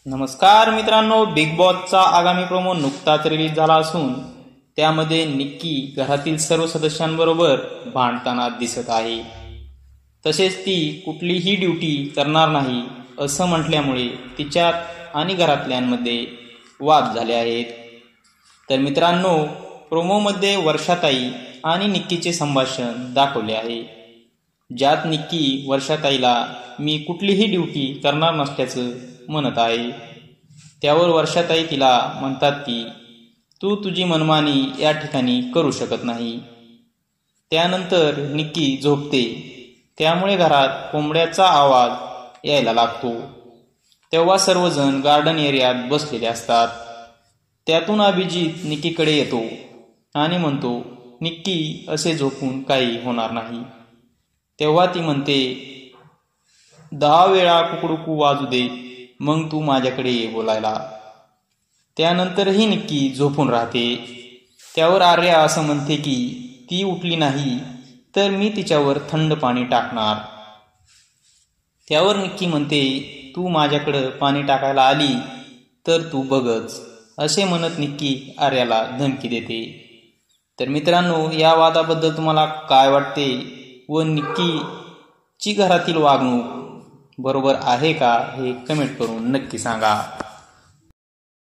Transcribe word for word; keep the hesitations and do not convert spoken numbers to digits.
नमस्कार मित्रांनो, बिग बॉसचा आगामी प्रोमो नुकताच रिलीज झाला असून त्यामध्ये निक्की घरातील सर्व सदस्यांबरोबर भांडताना दिसत आहे. तसेच ती कुठलीही ड्युटी करणार नाही असं म्हटल्यामुळे तिच्यात आणि घरातल्यांमध्ये वाद झाले आहेत. तर मित्रांनो, प्रोमोमध्ये वर्षाताई आणि निक्कीचे संभाषण दाखवले आहे, ज्यात निक्की वर्षाताईला मी कुठलीही ड्युटी करणार नसल्याचं म्हणत आहे. त्यावर वर्षाताई तिला म्हणतात की तू तुझी मनमानी या ठिकाणी करू शकत नाही. त्यानंतर निक्की झोपते, त्यामुळे घरात कोंबड्याचा आवाज यायला लागतो. तेव्हा सर्वजण गार्डन एरियात बसलेले असतात. त्यातून अभिजित निक्कीकडे येतो आणि म्हणतो, निक्की असे झोपून काही होणार नाही. तेव्हा ती म्हणते, दहा वेळा कुकडुकू वाजू दे, मग तू माझ्याकडे ये बोलायला. त्यानंतरही निक्की झोपून राहते. त्यावर आर्या असं म्हणते की ती उठली नाही तर मी तिच्यावर थंड पाणी टाकणार. त्यावर निक्की म्हणते, तू माझ्याकडं पाणी टाकायला आली तर तू बघच, असे म्हणत निक्की आर्याला धमकी देते. तर मित्रांनो, या वादाबद्दल तुम्हाला काय वाटते व निक्कीची घरातील वागणूक बरोबर आहे का हे कमेंट करून नक्की सांगा.